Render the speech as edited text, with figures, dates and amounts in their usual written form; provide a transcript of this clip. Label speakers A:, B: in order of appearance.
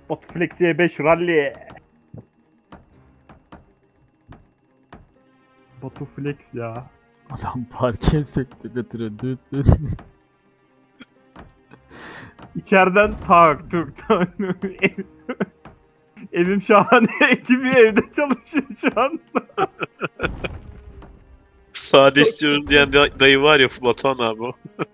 A: Batu Flex Y5 Rally. Batu Flex ya.
B: Adam parke söktü götürüyor. Düt düt.
A: İçeriden tak tuk tak. Evim şahane, ekibi evde çalışıyor şu an.
C: Sade istiyorum diyen dayı var ya Batuhan abi o.